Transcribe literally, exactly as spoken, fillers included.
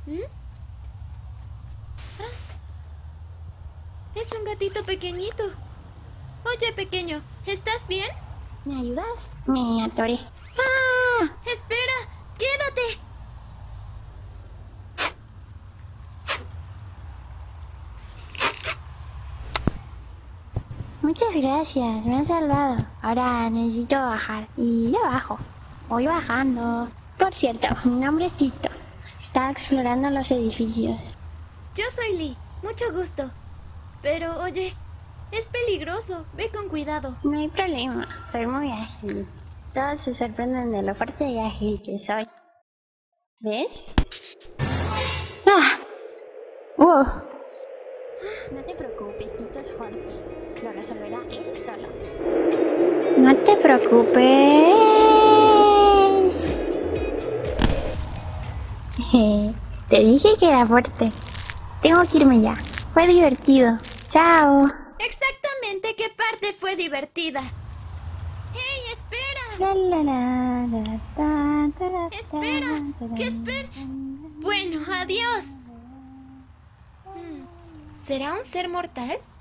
¿Mm? Ah, es un gatito pequeñito. Oye, pequeño, ¿estás bien? ¿Me ayudas? Me atoré. ¡Ah! ¡Espera! ¡Quédate! Muchas gracias, me han salvado. Ahora necesito bajar. Y ya bajo. Voy bajando. Por cierto, mi nombre es Tito. Estaba explorando los edificios. Yo soy Lee. Mucho gusto. Pero, oye, es peligroso. Ve con cuidado. No hay problema, soy muy ágil. Todos se sorprenden de lo fuerte y ágil que soy. ¿Ves? ¡Ah! ¡Wow! No te preocupes, Tito es fuerte. Lo resolverá él solo. No te preocupes. Te dije que era fuerte. Tengo que irme ya. Fue divertido. Chao. Exactamente qué parte fue divertida. ¡Hey, espera! La, la, la, la, ta, ta, la, ¡Espera! ta, ta, ¿Qué ta. espera? Bueno, adiós. Hmm, ¿Será un ser mortal?